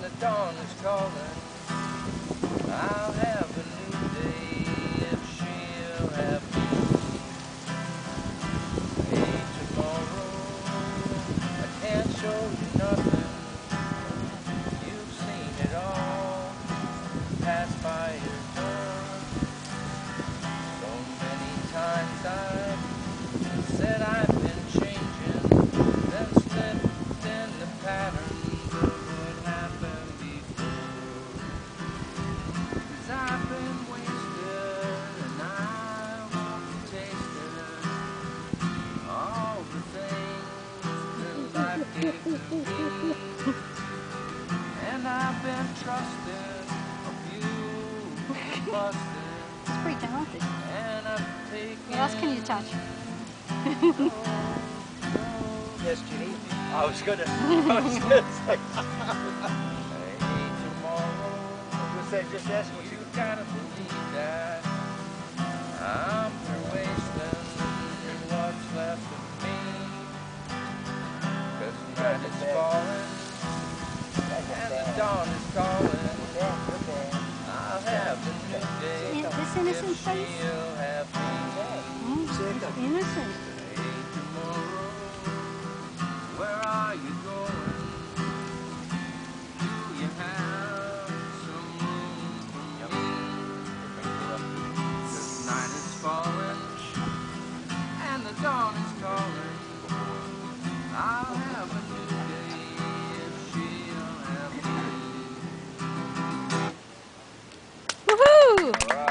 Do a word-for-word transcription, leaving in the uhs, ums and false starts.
the dawn is calling. I'll have a new day if she'll have me. Hey, tomorrow, I can't show you nothing. You've seen it all pass by your door. So many times I've said I've been changing, then slipped in the patterns of what happened before. 'Cause I've been wasted and I want to taste it, all the things that life gave to me. And I've been trusted, a few busted. It's pretty talented. And I've taken. What else can you touch? Yes, Ginny. I was gonna. I was gonna say. Hey, tomorrow, I was gonna say just ask what you you. gotta believe that I'm through wasting what's left of me. 'Cause the night is falling and the dawn is calling. I'll have a new day In- this innocent if face? she'll have me. Mm, innocent. Hey, tomorrow, where are you going? Do you have some room for me? 'Cause night is falling and the dawn is calling. I'll have a new day if she'll have me. Woohoo! All right.